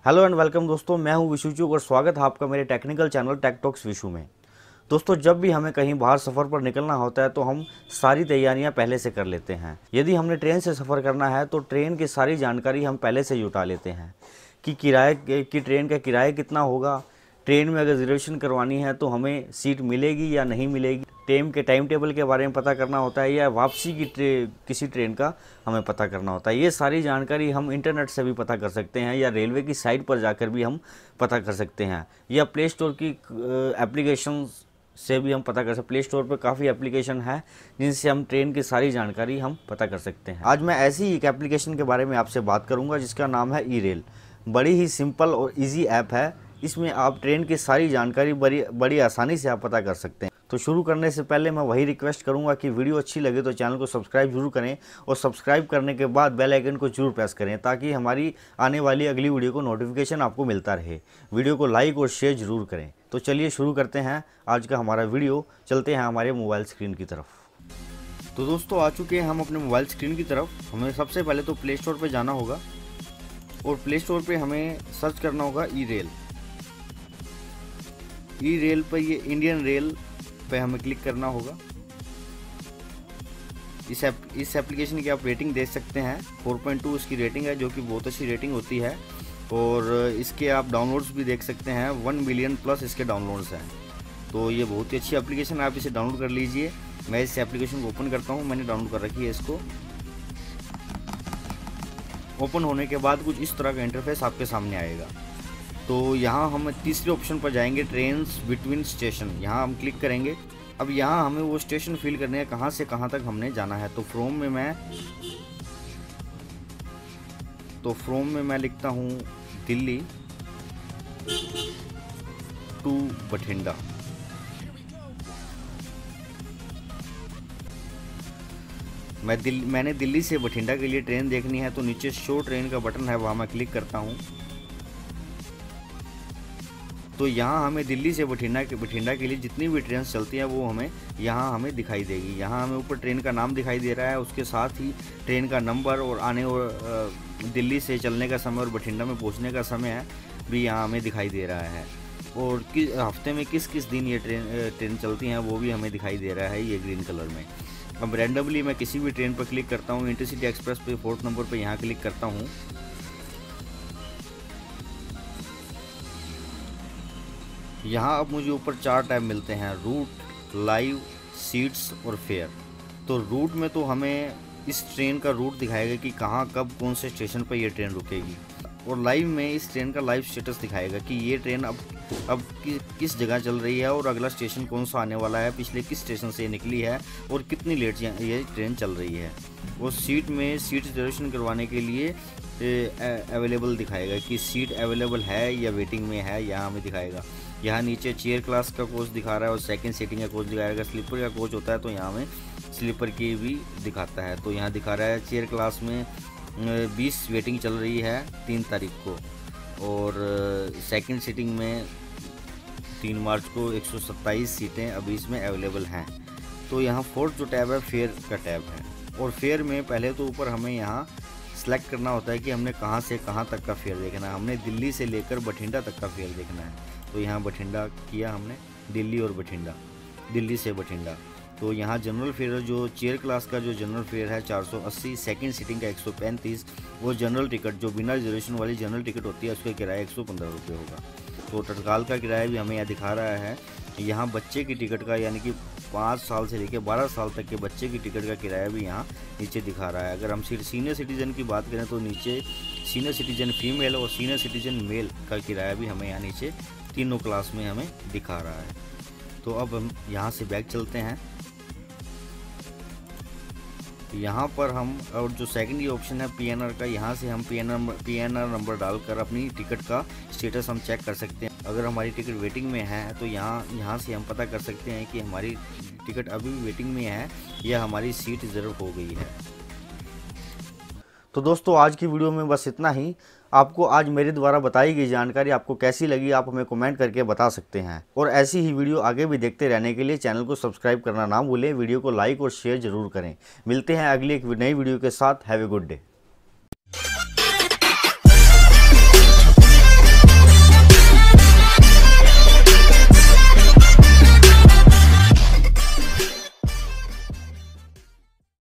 Hello and welcome दोस्तों, मैं हूं विशुचुक और स्वागत है आपका मेरे technical channel tech talks Vishu में। दोस्तों, जब भी हमें कहीं बाहर सफ़र पर निकलना होता है तो हम सारी तैयारियां पहले से कर लेते हैं। यदि हमने ट्रेन से सफ़र करना है तो ट्रेन की सारी जानकारी हम पहले से जुटा लेते हैं कि ट्रेन का किराया कितना होगा, ट्रेन में अगर रिजर्वेशन करवानी है तो हमें सीट मिलेगी या नहीं मिलेगी, ट्रेन के टाइम टेबल के बारे में पता करना होता है या वापसी की किसी ट्रेन का हमें पता करना होता है। ये सारी जानकारी हम इंटरनेट से भी पता कर सकते हैं या रेलवे की साइट पर जाकर भी हम पता कर सकते हैं या प्ले स्टोर की एप्लीकेशन से भी हम पता कर सकते। प्ले स्टोर पर काफ़ी एप्लीकेशन है जिनसे हम ट्रेन की सारी जानकारी हम पता कर सकते हैं। आज मैं ऐसी ही एक एप्लीकेशन के बारे में आपसे बात करूँगा जिसका नाम है ई-रेल। बड़ी ही सिंपल और ईजी ऐप है। इसमें आप ट्रेन की सारी जानकारी बड़ी आसानी से आप पता कर सकते हैं। तो शुरू करने से पहले मैं वही रिक्वेस्ट करूंगा कि वीडियो अच्छी लगे तो चैनल को सब्सक्राइब जरूर करें और सब्सक्राइब करने के बाद बेल आइकन को जरूर प्रेस करें ताकि हमारी आने वाली अगली वीडियो को नोटिफिकेशन आपको मिलता रहे। वीडियो को लाइक और शेयर जरूर करें। तो चलिए शुरू करते हैं आज का हमारा वीडियो। चलते हैं हमारे मोबाइल स्क्रीन की तरफ। तो दोस्तों, आ चुके हैं हम अपने मोबाइल स्क्रीन की तरफ। हमें सबसे पहले तो प्ले स्टोर पर जाना होगा और प्ले स्टोर पर हमें सर्च करना होगा ई-रेल। ई-रेल पर ये इंडियन रेल पे हमें क्लिक करना होगा। इस एप्लीकेशन की आप रेटिंग देख सकते हैं। 4.2 इसकी रेटिंग है, जो कि बहुत अच्छी रेटिंग होती है। और इसके आप डाउनलोड्स भी देख सकते हैं। 1 मिलियन प्लस इसके डाउनलोड्स हैं। तो ये बहुत ही अच्छी एप्लीकेशन है, आप इसे डाउनलोड कर लीजिए। मैं इस एप्लीकेशन को ओपन करता हूँ। मैंने डाउनलोड कर रखी है इसको। ओपन होने के बाद कुछ इस तरह का इंटरफेस आपके सामने आएगा। तो यहाँ हम तीसरे ऑप्शन पर जाएंगे, ट्रेन्स बिटवीन स्टेशन। यहाँ हम क्लिक करेंगे। अब यहाँ हमें वो स्टेशन फिल करने है कहाँ से कहाँ तक हमने जाना है। तो फ्रॉम में मैं लिखता हूँ दिल्ली टू बठिंडा। मैंने दिल्ली से बठिंडा के लिए ट्रेन देखनी है तो नीचे शो ट्रेन का बटन है, वहाँ मैं क्लिक करता हूँ। तो यहाँ हमें दिल्ली से बठिंडा के लिए जितनी भी ट्रेन चलती हैं वो हमें दिखाई देगी। यहाँ हमें ऊपर ट्रेन का नाम दिखाई दे रहा है, उसके साथ ही ट्रेन का नंबर और दिल्ली से चलने का समय और बठिंडा में पहुँचने का समय है भी यहाँ हमें दिखाई दे रहा है। और हफ्ते में किस किस दिन ये ट्रेन चलती हैं वो भी हमें दिखाई दे रहा है ये ग्रीन कलर में। अब रैंडमली मैं किसी भी ट्रेन पर क्लिक करता हूँ। इंटरसिटी एक्सप्रेस पे 4th नंबर पर यहाँ क्लिक करता हूँ। यहाँ अब मुझे ऊपर 4 टैब मिलते हैं, रूट, लाइव, सीट्स और फेयर। तो रूट में तो हमें इस ट्रेन का रूट दिखाएगा कि कहाँ कब कौन से स्टेशन पर ये ट्रेन रुकेगी। और लाइव में इस ट्रेन का लाइव स्टेटस दिखाएगा कि ये ट्रेन अब किस जगह चल रही है और अगला स्टेशन कौन सा आने वाला है, पिछले किस स्टेशन से निकली है और कितनी लेट ये ट्रेन चल रही है। और सीट रिजर्वेशन करवाने के लिए अवेलेबल दिखाएगा कि सीट अवेलेबल है या वेटिंग में है, यहाँ हमें दिखाएगा। यहाँ नीचे चेयर क्लास का कोच दिखा रहा है और सेकंड सीटिंग का कोच दिखाएगा। स्लीपर का कोच होता है तो यहाँ में स्लीपर की भी दिखाता है। तो यहाँ दिखा रहा है चेयर क्लास में 20 वेटिंग चल रही है 3 तारीख को और सेकंड सीटिंग में 3 मार्च को 127 सीटें अभी इसमें अवेलेबल हैं। तो यहाँ फोर्थ जो टैब है फेयर का टैब है। और फेयर में पहले तो ऊपर हमें यहाँ सेलेक्ट करना होता है कि हमने कहाँ से कहाँ तक का फेयर देखना है। हमने दिल्ली से लेकर बठिंडा तक का फेयर देखना है। तो यहाँ बठिंडा किया हमने, दिल्ली और बठिंडा, दिल्ली से बठिंडा। तो यहाँ जनरल फेयर जो चेयर क्लास का जो जनरल फेयर है 480, सेकंड सीटिंग का 135। वो जनरल टिकट जो बिना रिजर्वेशन वाली जनरल टिकट होती है उसका किराया 115 रुपये होगा। तो तत्काल का किराया भी हमें यहाँ दिखा रहा है। यहाँ बच्चे की टिकट का यानी कि 5 साल से लेकर 12 साल तक के बच्चे की टिकट का किराया भी यहाँ नीचे दिखा रहा है। अगर हम सीनियर सिटीजन की बात करें तो नीचे सीनियर सिटीजन फीमेल और सीनियर सिटीजन मेल का किराया भी हमें यहाँ नीचे तीनों क्लास में हमें दिखा रहा है। तो अब हम यहाँ से बैक चलते हैं। यहाँ पर हम और जो सेकंड ये ऑप्शन है पीएनआर का, यहाँ से हम पीएनआर नंबर डालकर अपनी टिकट का स्टेटस हम चेक कर सकते हैं। अगर हमारी टिकट वेटिंग में है तो यहाँ से हम पता कर सकते हैं कि हमारी टिकट अभी भी वेटिंग में है या हमारी सीट रिजर्व हो गई है। तो दोस्तों, आज की वीडियो में बस इतना ही। आपको आज मेरे द्वारा बताई गई जानकारी आपको कैसी लगी आप हमें कमेंट करके बता सकते हैं। और ऐसी ही वीडियो आगे भी देखते रहने के लिए चैनल को सब्सक्राइब करना ना भूलें। वीडियो को लाइक और शेयर जरूर करें। मिलते हैं अगली एक नई वीडियो के साथ। Have a good day.